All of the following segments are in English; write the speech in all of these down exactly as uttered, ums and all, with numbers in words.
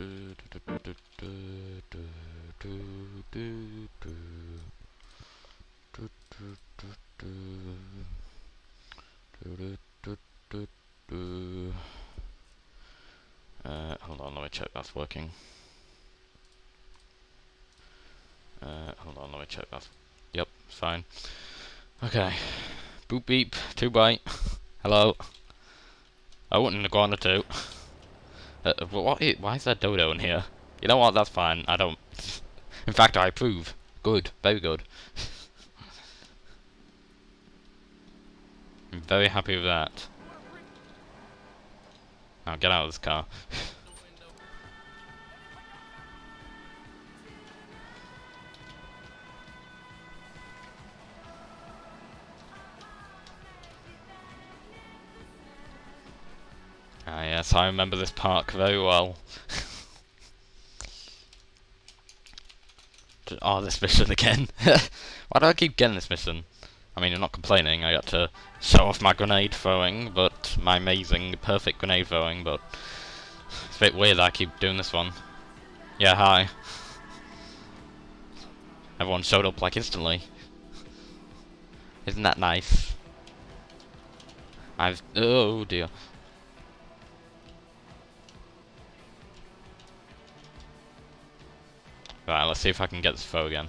Uh, hold on, let me check that's working. Uh, hold on, let me check that. Yep, fine. Okay. Boop beep, two bite. Hello. I wouldn't have gone to two. Uh, what is, why is there dodo in here? You know what, that's fine, I don't... In fact, I approve. Good, very good. I'm very happy with that. Now get out of this car. Ah yes, I remember this park very well. Oh, this mission again. Why do I keep getting this mission? I mean, I'm not complaining, I got to show off my grenade throwing, but my amazing, perfect grenade throwing, but it's a bit weird that I keep doing this one. Yeah, hi. Everyone showed up like instantly. Isn't that nice? I've... oh dear. Right, let's see if I can get this throw again.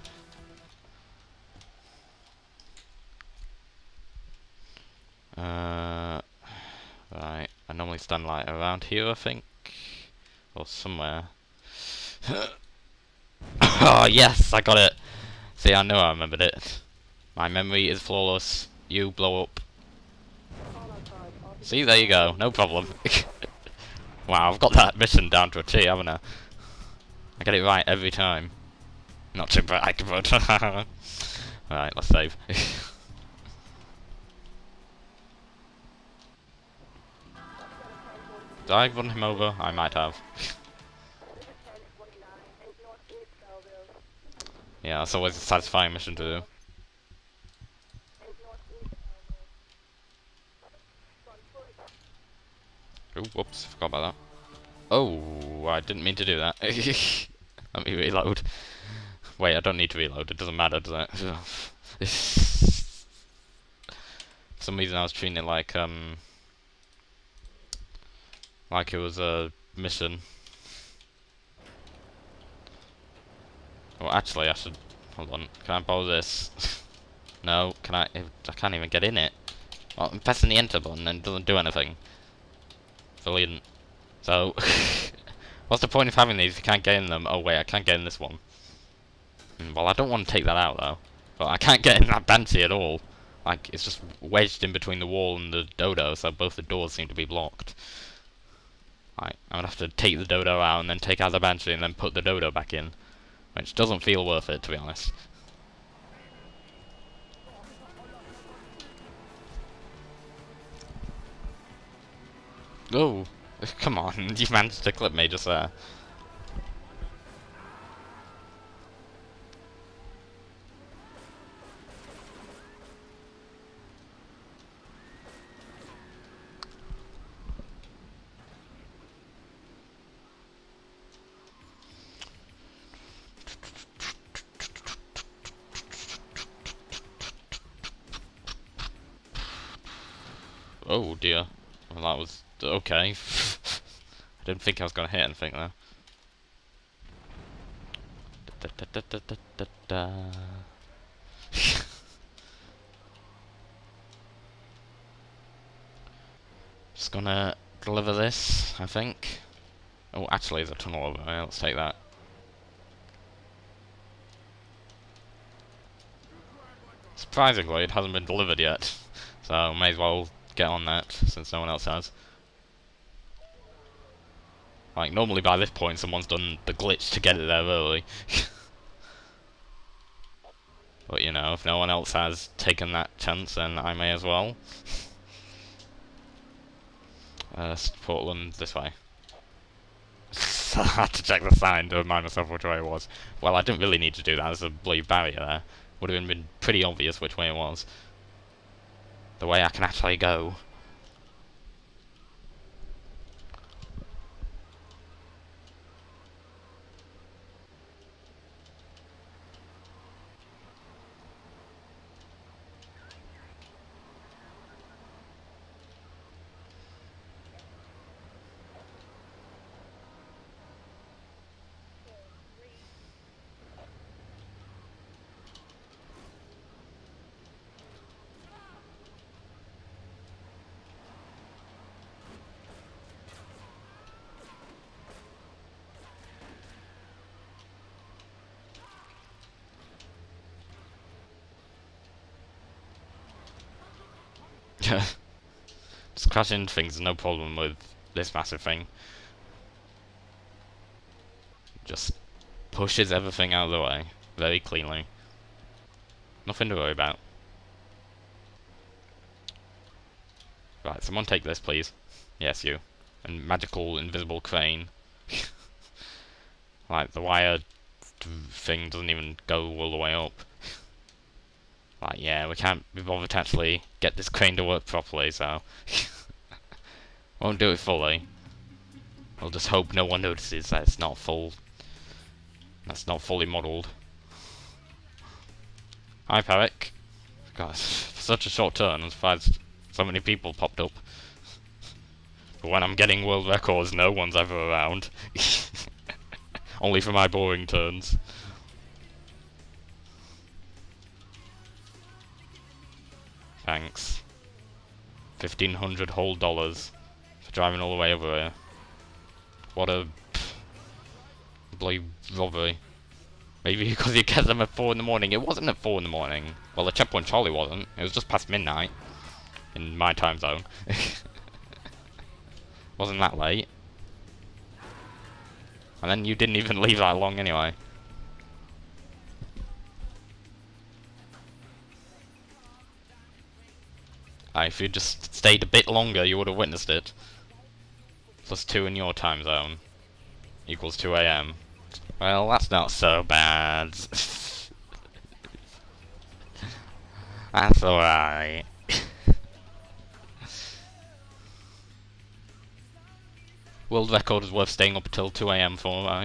Uh, right, I normally stand like around here, I think, or somewhere. Oh yes, I got it. See, I know I remembered it. My memory is flawless. You blow up. See, there you go. No problem. Wow, I've got that mission down to a T, haven't I? I get it right every time. Not too bright, but right, let's save. Did I run him over? I might have. Yeah, that's always a satisfying mission to do. Oh, whoops, forgot about that. Oh, I didn't mean to do that. Let me reload. Wait, I don't need to reload, it doesn't matter, does it? For some reason I was treating it like, um... like it was a mission. Well, actually, I should... hold on, can I borrow this? No, can I... I can't even get in it. Well, I'm pressing the enter button and it doesn't do anything. Brilliant. So, what's the point of having these if you can't get in them? Oh wait, I can't get in this one. Well, I don't want to take that out though. But I can't get in that Banshee at all. Like, it's just wedged in between the wall and the dodo, so both the doors seem to be blocked. Right, I'm gonna have to take the dodo out and then take out the Banshee and then put the dodo back in. Which doesn't feel worth it, to be honest. Oh, come on, you managed to clip me just there. Oh dear. Well, that was okay. I didn't think I was going to hit anything there. Da, da, da, da, da, da. Just gonna deliver this, I think. Oh, actually, there's a tunnel over there. Let's take that. Surprisingly, it hasn't been delivered yet, so may as well get on that since no one else has. Like, normally by this point someone's done the glitch to get it there early. But you know, if no one else has taken that chance, then I may as well. Uh, Portland, this way. I had to check the sign to remind myself which way it was. Well, I didn't really need to do that, there's a bloody barrier there. Would have been pretty obvious which way it was. The way I can actually go. Just crashing into things is no problem with this massive thing. Just pushes everything out of the way very cleanly. Nothing to worry about. Right, someone take this, please. Yes, you. And magical invisible crane. Like, the wire thing doesn't even go all the way up. Like, yeah, we can't be bothered to actually get this crane to work properly, so... won't do it fully. We'll just hope no one notices that it's not full... That's not fully modelled. Hi, Parrick. God, for such a short turn, I'm surprised so many people popped up. But when I'm getting world records, no one's ever around. Only for my boring turns. Thanks. Fifteen hundred whole dollars for driving all the way over here. What a pff, bloody robbery. Maybe because you get them at four in the morning. It wasn't at four in the morning. Well, the checkpoint Charlie wasn't. It was just past midnight in my time zone. Wasn't that late. And then you didn't even leave that long anyway. Uh, if you just stayed a bit longer, you would have witnessed it. Plus two in your time zone equals two A M Well, that's not so bad. That's alright. World record is worth staying up until two A M for, right?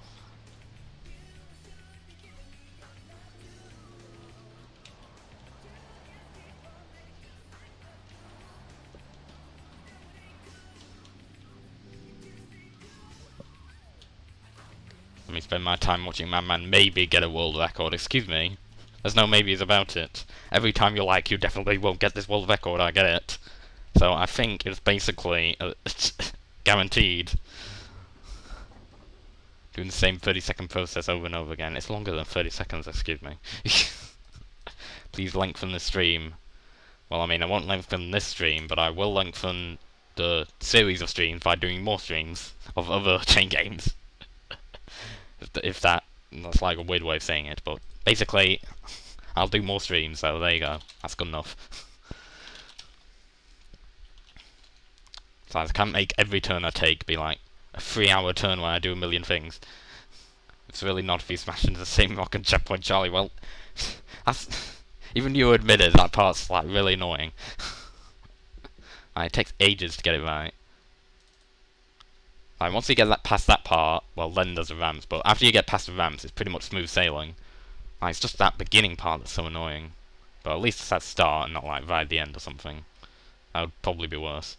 Let me spend my time watching my man maybe get a world record. Excuse me. There's no maybes about it. Every time you're like, you definitely won't get this world record, I get it. So I think it's basically uh, guaranteed. Doing the same thirty second process over and over again. It's longer than thirty seconds, excuse me. Please lengthen the stream. Well, I mean, I won't lengthen this stream, but I will lengthen the series of streams by doing more streams of other chain games. if, th if that, that's like a weird way of saying it, but basically, I'll do more streams, so there you go. That's good enough. So I can't make every turn I take be like a three hour turn where I do a million things. It's really not if you smash into the same rock and checkpoint Charlie. Well, that's, even you admitted that part's like really annoying. uh, it takes ages to get it right. Like once you get that past that part, well then there's the ramps, but after you get past the ramps it's pretty much smooth sailing. Like it's just that beginning part that's so annoying. But at least it's at start and not like right at the end or something. That would probably be worse.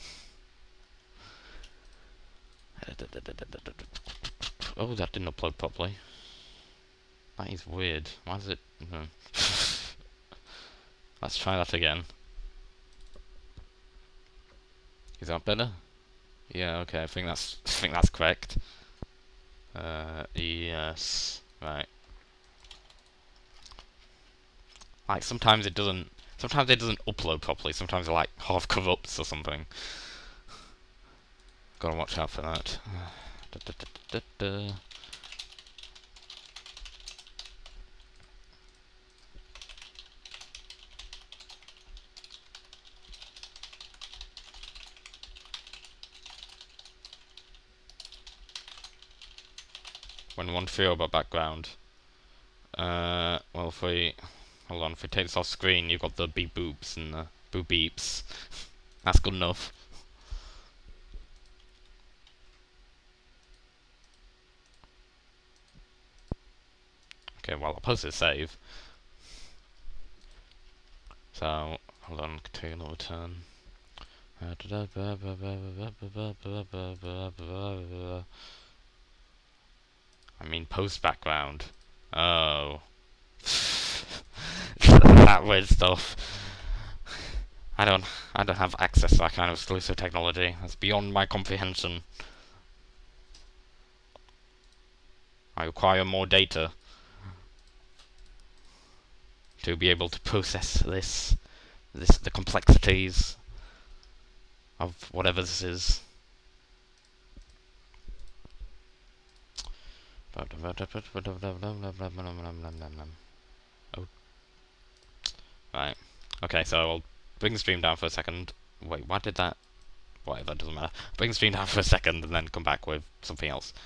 Oh, that didn't upload properly. That is weird. Why is it... No. Let's try that again. Is that better? Yeah, okay, I think that's I think that's correct. Uh, yes. Right. Like sometimes it doesn't sometimes it doesn't upload properly, sometimes it like half corrupts or something. Gotta watch out for that. Da, da, da, da, da. When one feel about background. Uh, well, if we hold on, if we take this off screen, you've got the beep boops and the boop beeps. That's good enough. Okay, well, I'll post a save. So, hold on, take another turn. I mean, post background. Oh. That weird stuff. I don't, I don't have access to that kind of exclusive technology. That's beyond my comprehension. I require more data to be able to process this this the complexities of whatever this is. Oh. Right. Okay, so I'll bring the stream down for a second. Wait, why did that? Whatever, doesn't matter. Bring the stream down for a second and then come back with something else.